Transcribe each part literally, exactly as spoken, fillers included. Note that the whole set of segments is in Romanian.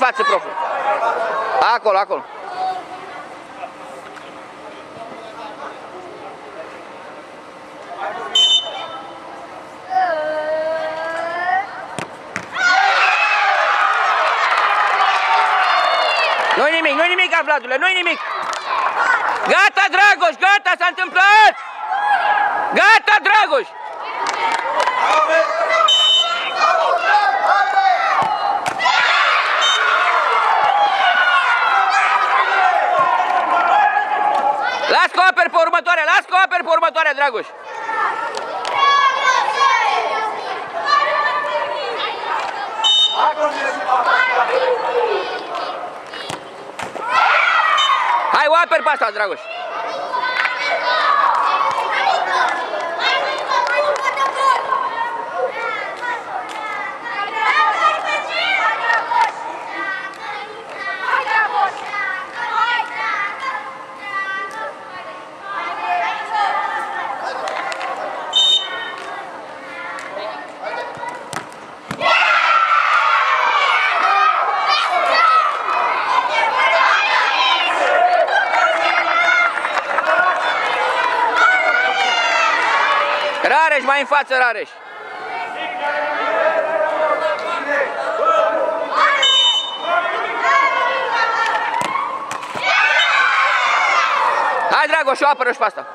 față, prof. Acolo, acolo. Nu-i nimic, nu-i nimic, Vladule, nu-i nimic. Gata, Dragoș, gata, s-a întâmplat. Gata, Dragoș. Las că o aperi pe următoarea, las că o aperi pe următoarea, Dragoș. Hai, o aperi pe asta, Dragoș. Rareș, mai în față, Rareș. Hai, Dragoș, o apără și pe asta.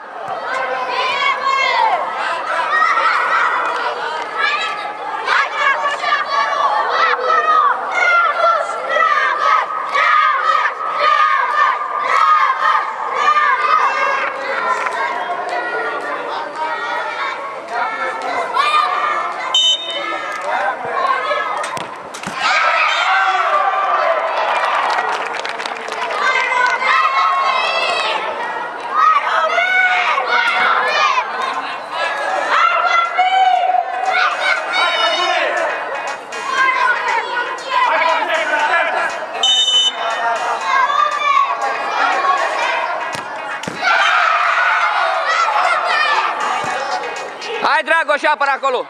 Hai, Dragoș, apără acolo!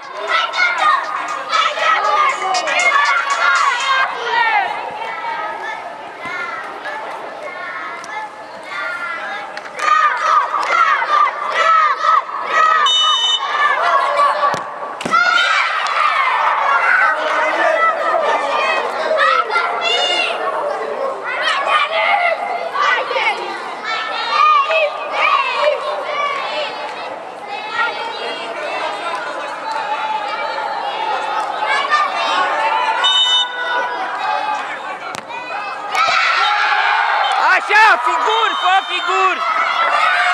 Așa, figuri, fă figuri!